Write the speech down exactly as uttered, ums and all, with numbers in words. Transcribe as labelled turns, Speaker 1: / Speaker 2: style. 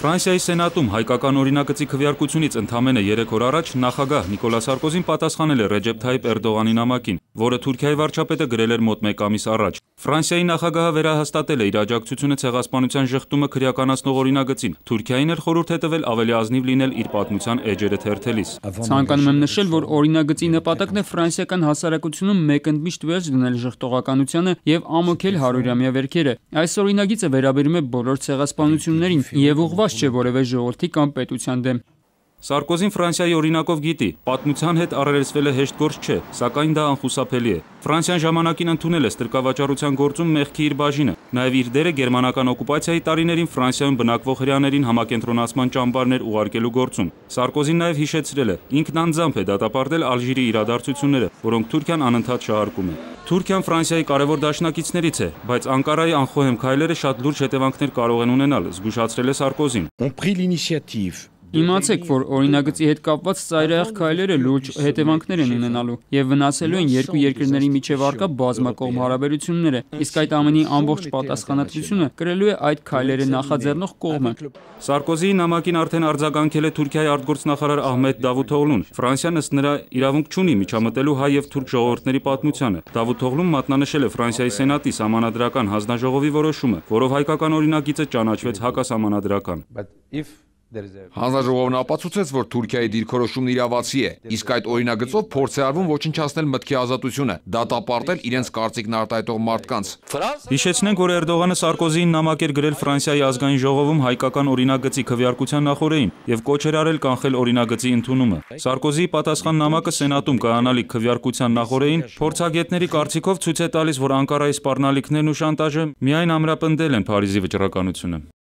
Speaker 1: Ֆրանսիայի Սենատում հայկական օրինագծի քվեարկությունից ընդամենը երեք օր առաջ նախագահ Նիկոլա Սարկոզին պատասխանել է Ռեջեփ Թայիփ Էրդողանի նամակին, որը Թուրքիայի վարչապետը գրել էր մոտ մեկ ամիս առաջ։ Ֆրանսիայի նախագահը վերահաստատել է իր աջակցությունը ցեղասպանության ժխտումը քրեականացնող օրինագծին։ Թուրքիային էր խորհուրդ է տվել ավելի ազնիվ լինել իր պատմության էջերը թերթելիս։
Speaker 2: Ցանկանում եմ նշել, որ օրինագծի նպատակն է ֆրանսիական հասարակությունում մեկընդմիշտ վերջ դնել ժխտողականությանը եւ ամոքել հարյուրամյա վերքերը։ Այս օրինագիծը վերաբերում է բոլոր ցեղասպանություններին եւ ուղղված չէ որևէ ժողովրդի կամ պետության դեմ։
Speaker 1: Սարկոզին Ֆրանսիայի օրինակով գիտի, պատմության հետ առերեսվելը հեշտ գործ չէ, սակայն դա անխուսափելի է։ Ֆրանսիան ժամանակին ընդունել է ստրկավաճառության գործում մեղքի իր բաժինը, նաև իր դերը գերմանական օկուպացիայի տարիներին Ֆրանսիայում բնակվող հրեաներին համակենտրոնացման ճամբարներ ուղարկելու գործում։ Սարկոզին նաև հիշեցրել է, ինքն անձամբ է դատապարտել Ալժիրի իրադարձությունները, որոնք Թուրքիան անընդհատ շահարկում է։ Թուրքիան Ֆրանսիայի կարևոր դաշնակիցներից է, բայց Անկարայի անխոհեմ քայլերը շատ լուրջ հետևանքներ կարող են ունենալ, զգուշացրել է Սարկոզին։
Speaker 2: Իմացեք, որ օրինագծի հետ կապված ծայրահեղ քայլերը լուրջ հետևանքներ են ունենալու եւ վնասելու են երկու երկրների միջև առկա բազմակողմ հարաբերությունները, իսկ այդ ամենի ամբողջ պատասխանատվությունը կրելու է այդ քայլերը նախաձեռնող կողմը։
Speaker 1: Սարկոզիի նամակին արդեն արձագանքել է Թուրքիայի արտգործնախարար Ահմեդ Դավութօղլուն։ Ֆրանսիան ըստ նրա իրավունք չունի միջամտելու հայ եւ թուրք ժողովուրդների պատմությանը։ Դավութօղլուն մատնանշել է Ֆրանսիայի Սենատի սահմանադրական հանձնաժողովի որոշումը, որով հայկական օրինագիծը ճանաչվեց հակասահմանադրական։
Speaker 3: Հանձնաժողովն ապացուցեց, որ Թուրքիայի դիրքորոշումն իրավացի է, իսկ այդ օրինագծով փորձ է արվում ոչնչացնել մտքի ազատությունը, դատապարտել իրենց կարծիքն արտահայտող մարդկանց։
Speaker 1: Հիշեցնենք, որ Էրդողանը Սարկոզիին նամակ էր գրել Ֆրանսիայի ազգային ժողովում հայկական օրինագծի քվեարկության նախօրեին եւ կոչ էր արել կանխել օրինագծի ընդունումը։ Սարկոզիի պատասխան նամակը Սենատում կայանալիք քվեարկության նախօրեին փորձագետների կարծիքով ցույց է տալիս, որ Անկարայի սպառնալիքներն ու շանտաժը միայն ամրապնդել են Փարիզի վճռականությունը։